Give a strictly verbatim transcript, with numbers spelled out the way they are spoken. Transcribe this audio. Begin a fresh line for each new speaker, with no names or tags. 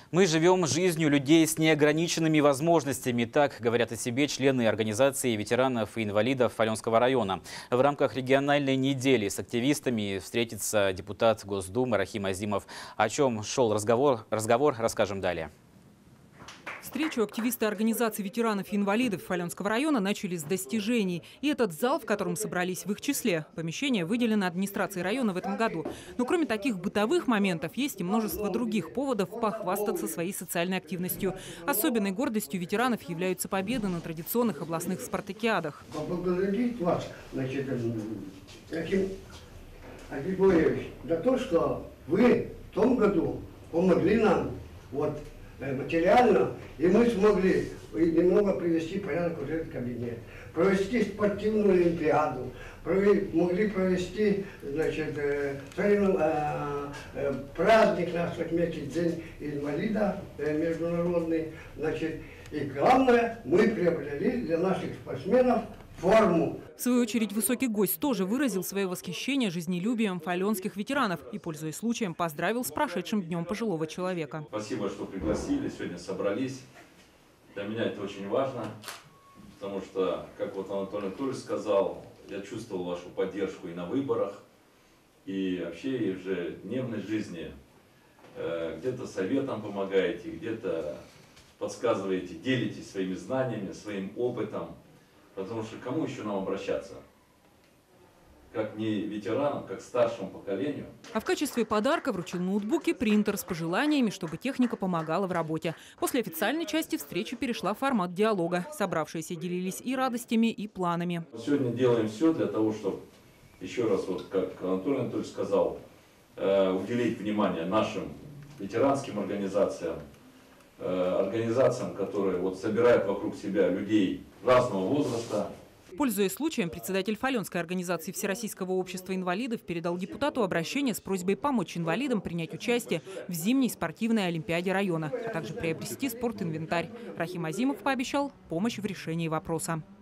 Мы живем жизнью людей с неограниченными возможностями. Так говорят о себе члены организации ветеранов и инвалидов Фаленского района. В рамках региональной недели с активистами встретится депутат Госдумы Рахим Азимов. О чем шел разговор, разговор расскажем далее.
Встречу активисты организации ветеранов и инвалидов Фаленского района начали с достижений. И этот зал, в котором собрались в их числе. Помещение выделено администрацией района в этом году. Но кроме таких бытовых моментов, есть и множество других поводов похвастаться своей социальной активностью. Особенной гордостью ветеранов являются победы на традиционных областных спартакиадах.
Поблагодарить вас, значит, Рахим Азимович, за то, что вы в том году помогли нам вот, материально, и мы смогли немного привести порядок в этот кабинет, провести спортивную олимпиаду, провести, могли провести, значит, э, э, э, праздник наш отметить День инвалида э, международный, значит, и главное, мы приобрели для наших спортсменов форму.
В свою очередь, высокий гость тоже выразил свое восхищение жизнелюбием фаленских ветеранов и, пользуясь случаем, поздравил с прошедшим днем пожилого человека.
Спасибо, что пригласили, сегодня собрались. Для меня это очень важно, потому что, как вот Анатолий Анатольевич сказал, я чувствовал вашу поддержку и на выборах, и вообще и в ежедневной жизни. Где-то советом помогаете, где-то подсказываете, делитесь своими знаниями, своим опытом. Потому что кому еще нам обращаться? Как не ветеранам, как старшему поколению.
А в качестве подарка вручил ноутбук и принтер с пожеланиями, чтобы техника помогала в работе. После официальной части встреча перешла в формат диалога. Собравшиеся делились и радостями, и планами.
Сегодня делаем все для того, чтобы, еще раз, вот как Анатолий Анатольевич сказал, э, уделить внимание нашим ветеранским организациям, э, организациям, которые вот собирают вокруг себя людей разного возраста.
Пользуясь случаем, председатель Фаленской организации Всероссийского общества инвалидов передал депутату обращение с просьбой помочь инвалидам принять участие в зимней спортивной олимпиаде района, а также приобрести спортинвентарь. Рахим Азимов пообещал помощь в решении вопроса.